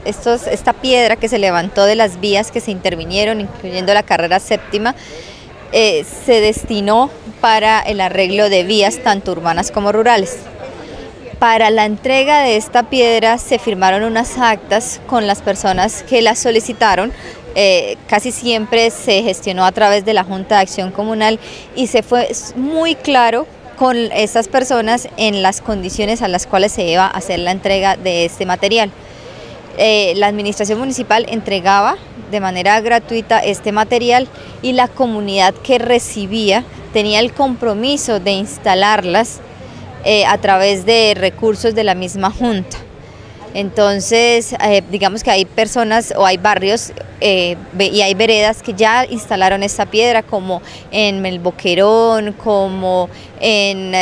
esta piedra que se levantó de las vías que se intervinieron, incluyendo la carrera séptima, se destinó para el arreglo de vías tanto urbanas como rurales. Para la entrega de esta piedra se firmaron unas actas con las personas que las solicitaron. Casi siempre se gestionó a través de la Junta de Acción Comunal y se fue muy claro con estas personas en las condiciones a las cuales se iba a hacer la entrega de este material. La administración municipal entregaba de manera gratuita este material y la comunidad que recibía tenía el compromiso de instalarlas a través de recursos de la misma Junta. Entonces, digamos que hay personas o hay barrios y hay veredas que ya instalaron esta piedra, como en el Boquerón, como en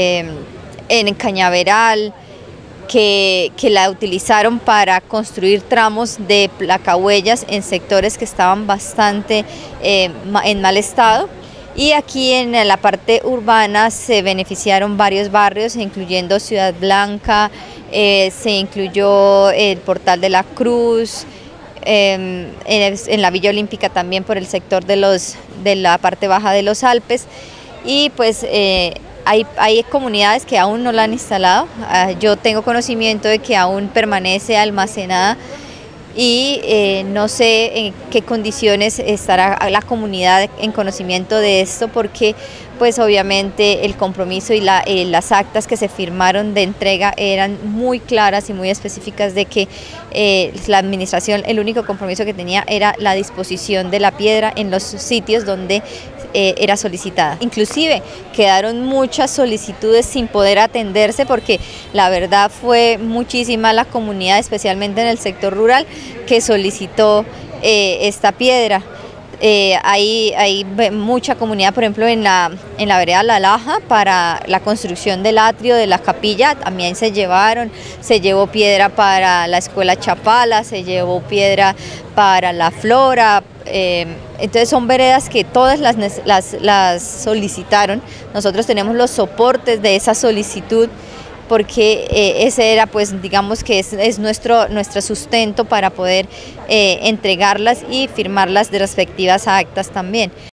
Cañaveral, que la utilizaron para construir tramos de placahuellas en sectores que estaban bastante en mal estado. Y aquí en la parte urbana se beneficiaron varios barrios, incluyendo Ciudad Blanca, se incluyó el Portal de la Cruz, en la Villa Olímpica también por el sector de la parte baja de los Alpes, y pues hay comunidades que aún no la han instalado. Yo tengo conocimiento de que aún permanece almacenada y no sé en qué condiciones estará la comunidad en conocimiento de esto, porque pues obviamente el compromiso y las actas que se firmaron de entrega eran muy claras y muy específicas de que la administración, el único compromiso que tenía era la disposición de la piedra en los sitios donde era solicitada. Inclusive quedaron muchas solicitudes sin poder atenderse, porque la verdad fue muchísima la comunidad, especialmente en el sector rural, que solicitó esta piedra. Hay mucha comunidad, por ejemplo, en la vereda La Laja, para la construcción del atrio de la capilla, también se llevó piedra para la escuela Chapala, se llevó piedra para la Flora. Entonces son veredas que todas las solicitaron. Nosotros tenemos los soportes de esa solicitud, porque ese era, pues digamos que es nuestro sustento para poder entregarlas y firmar las respectivas actas también.